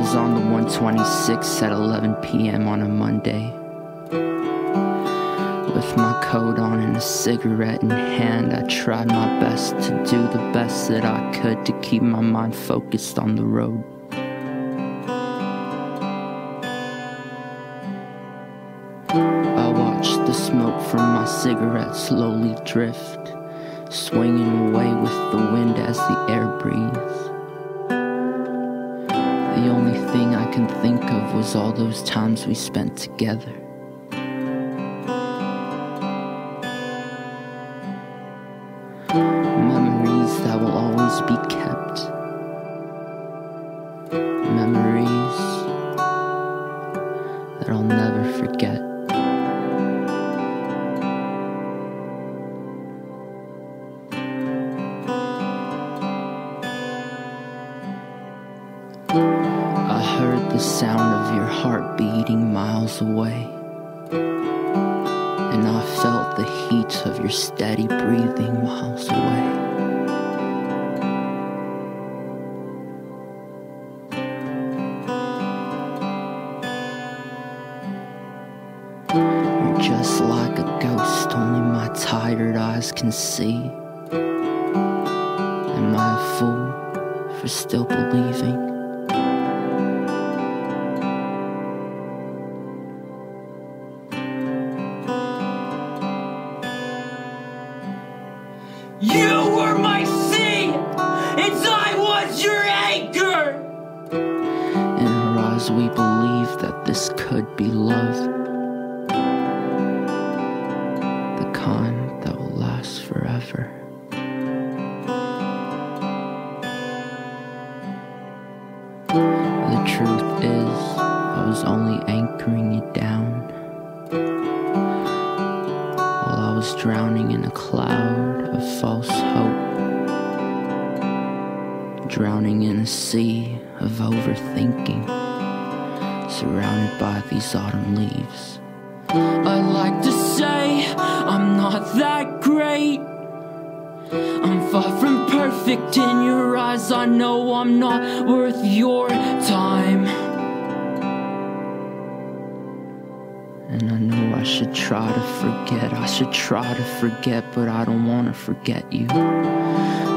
was on the 126 at 11 p.m. on a Monday. With my coat on and a cigarette in hand, I tried my best to do the best that I could to keep my mind focused on the road. I watched the smoke from my cigarette slowly drift, swinging away with the wind as the air breathes. The only thing I can think of was all those times we spent together. Memories that will always be kept. Memories that I'll never forget. I heard the sound of your heart beating miles away, and I felt the heat of your steady breathing miles away. You're just like a ghost only my tired eyes can see. Am I a fool for still believing? You were my sea, and I was your anchor. In our eyes we believed that this could be love, the kind that will last forever. The truth is, I was only anchoring you down, while I was drowning in a cloud of false hope, drowning in a sea of overthinking, surrounded by these autumn leaves. I'd like to say I'm not that great. I'm far from perfect in your eyes. I know I'm not worth your time. And I know I should try to forget, but I don't want to forget you.